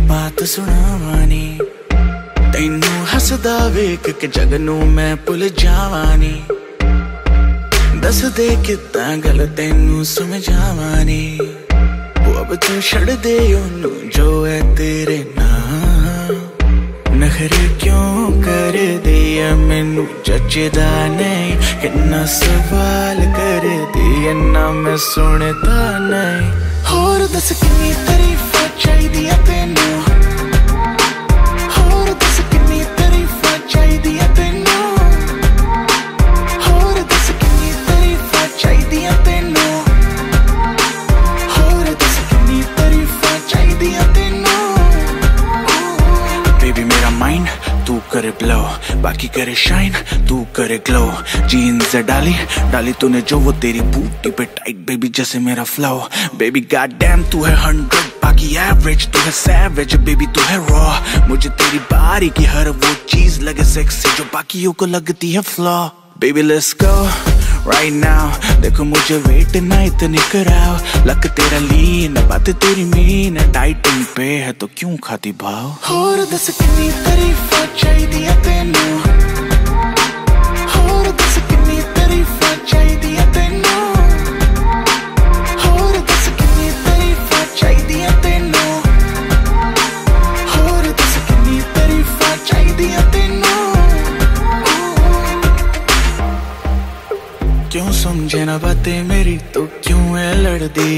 बात सुनावानी तैनू हसदा वेख के जग नू मैं भुल जावानी दस दे कितां गल तैनू समझावानी अब तू छड़ दे ओनू जो है तेरे नाम नखरे क्यों कर दिया मैनू जचदा नहीं किन्ना सवाल कर दिया ना मैं सुनता नहीं होर दस किन्नी तारीफां चाहिदियां तैनू होर दस किन्नी तारीफां चाहिदियां तैनू होर दस किन्नी तारीफां चाहिदियां तैनू होर दस किन्नी तारीफां चाहिदियां तैनू बेबी मेरा माइंड तू करे ब्लो बाकी करे शाइन तू करे ग्लो जीन्स डाली डाली तूने जो वो तेरी बूटी पे टाइट बेबी जैसे मेरा फ्लो बेबी गॉड डैम तू है 100 बाकी एवरेज तू है सैवेज बेबी तू है रॉ मुझे तेरी बारी की हर वो चीज लगे सेक्सी जो बाकियों को लगती है फ्लॉ baby let's go right now देखो मुझे वेट ना इतनी कराओ लक तेरा लीन बात तेरी मीन डाइटिंग पे है तो क्यों खाती भाव होर दस किन्नी तारीफां चाहिदियां तैनू होर दस किन्नी तारीफां चाहिदियां तैनू होर दस किन्नी तारीफां चाहिदियां तैनू होर दस किन्नी तारीफां चाहिदियां तैनू क्यों समझे ना बातें मेरी तो क्यों है लड़दी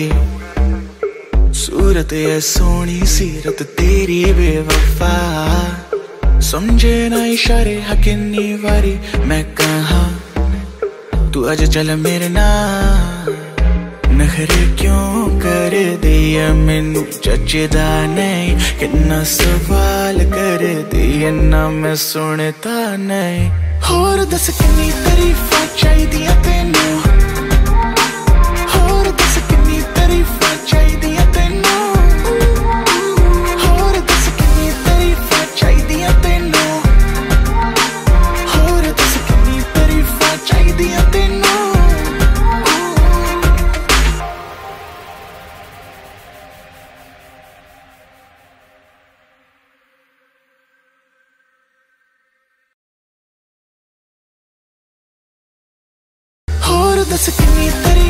सूरत है सोनी सीरत तेरी बेवफा समझे ना इशारे हकिन्नी वारी मैं कहा तू आज चल मेरे नाल नखरे क्यों कर दिया मैनू जचदा नहीं किन्ना सवाल कर दिया ना मैं सुनता नहीं होर दस किन्नी तारीफां चाहिदियां तैनू होर दस किन्नी तारीफां चाहिदियां तैनू होर दस किन्नी तारीफां चाहिदियां तैनू होर दस किन्नी तारीफां चाहिदियां तैनू होर दस किन्नी